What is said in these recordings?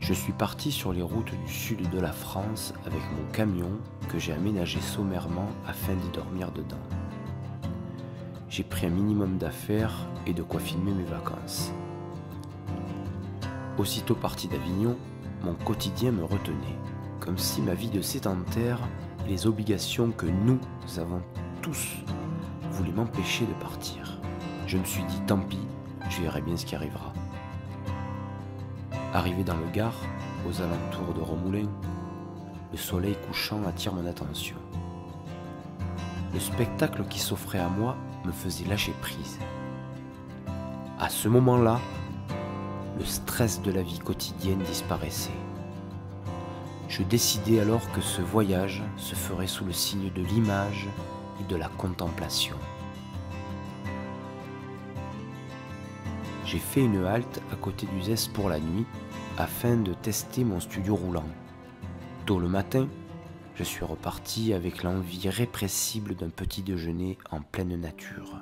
Je suis parti sur les routes du sud de la France avec mon camion que j'ai aménagé sommairement afin d'y dormir dedans. J'ai pris un minimum d'affaires et de quoi filmer mes vacances. Aussitôt parti d'Avignon, mon quotidien me retenait, comme si ma vie de sédentaire et les obligations que nous avons tous voulaient m'empêcher de partir. Je me suis dit, tant pis, je verrai bien ce qui arrivera. Arrivé dans le Gard, aux alentours de Romoulin, le soleil couchant attire mon attention. Le spectacle qui s'offrait à moi me faisait lâcher prise. À ce moment-là, le stress de la vie quotidienne disparaissait. Je décidai alors que ce voyage se ferait sous le signe de l'image et de la contemplation. J'ai fait une halte à côté d'Uzès pour la nuit afin de tester mon studio roulant. Tôt le matin, je suis reparti avec l'envie irrépressible d'un petit déjeuner en pleine nature.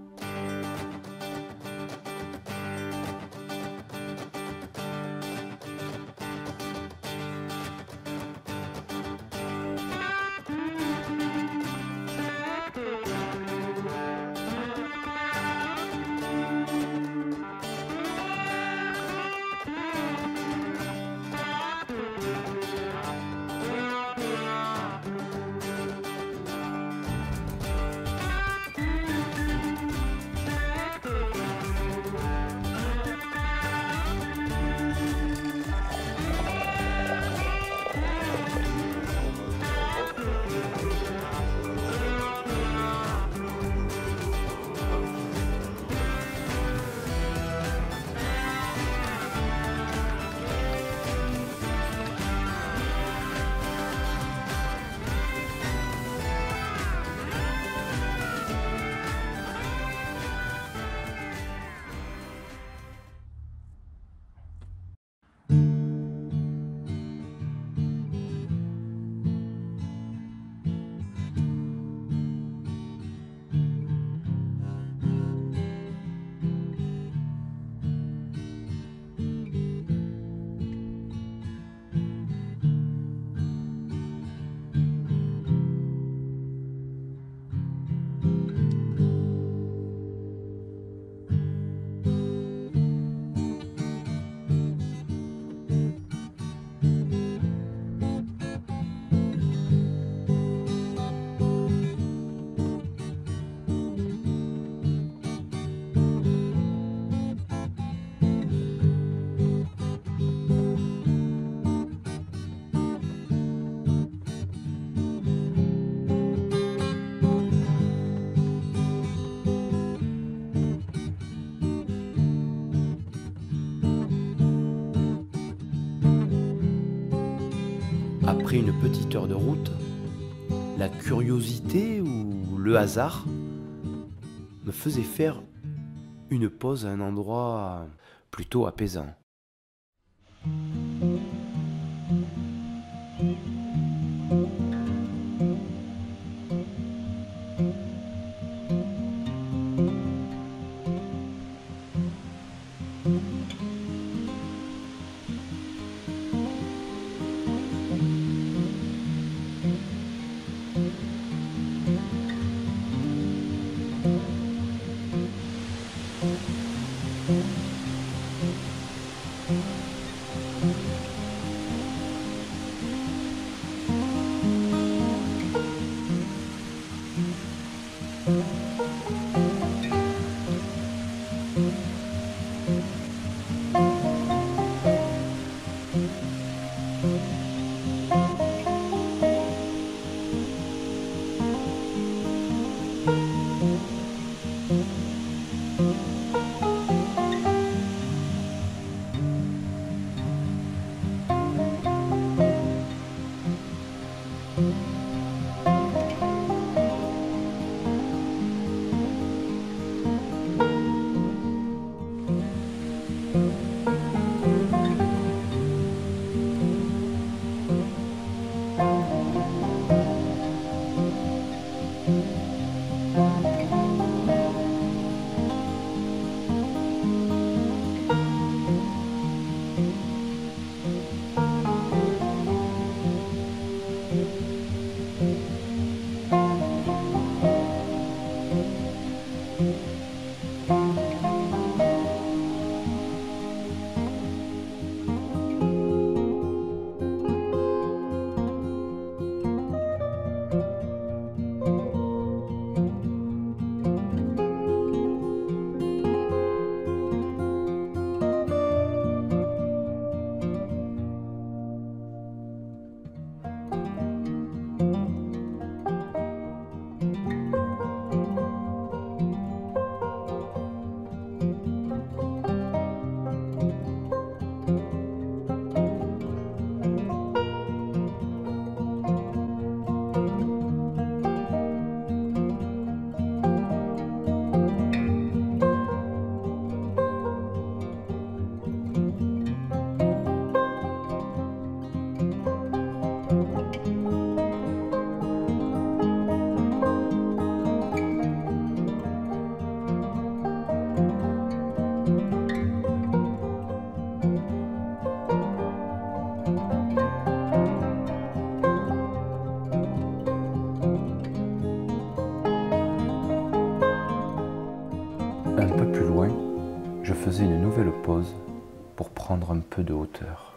Après une petite heure de route, la curiosité ou le hasard me faisait faire une pause à un endroit plutôt apaisant. faisais une nouvelle pause pour prendre un peu de hauteur.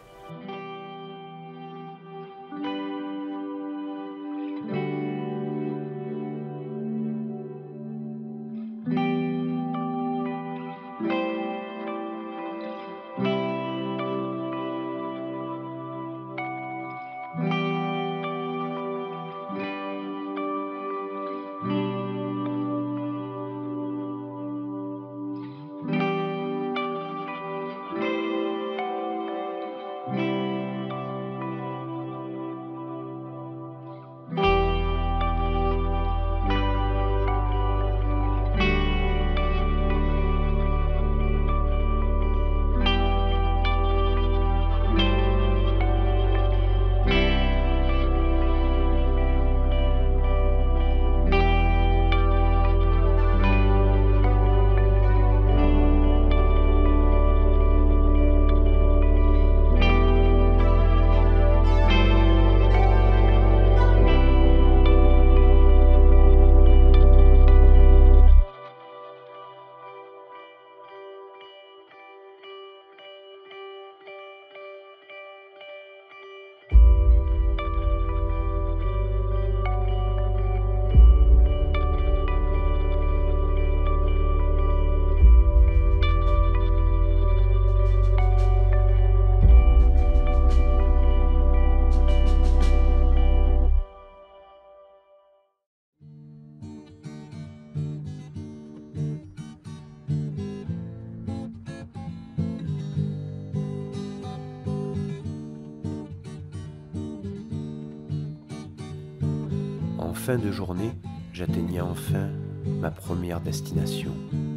En fin de journée, j'atteignais enfin ma première destination.